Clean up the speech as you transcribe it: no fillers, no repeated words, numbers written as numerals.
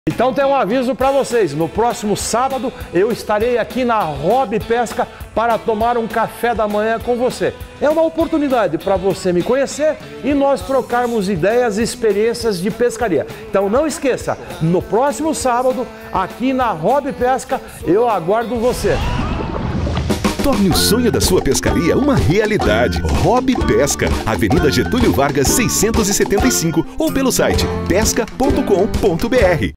Então tem um aviso para vocês, no próximo sábado eu estarei aqui na Hobby Pesca para tomar um café da manhã com você. É uma oportunidade para você me conhecer e nós trocarmos ideias e experiências de pescaria. Então não esqueça, no próximo sábado, aqui na Hobby Pesca, eu aguardo você. Torne o sonho da sua pescaria uma realidade. Hobby Pesca, Avenida Getúlio Vargas 675 ou pelo site pesca.com.br.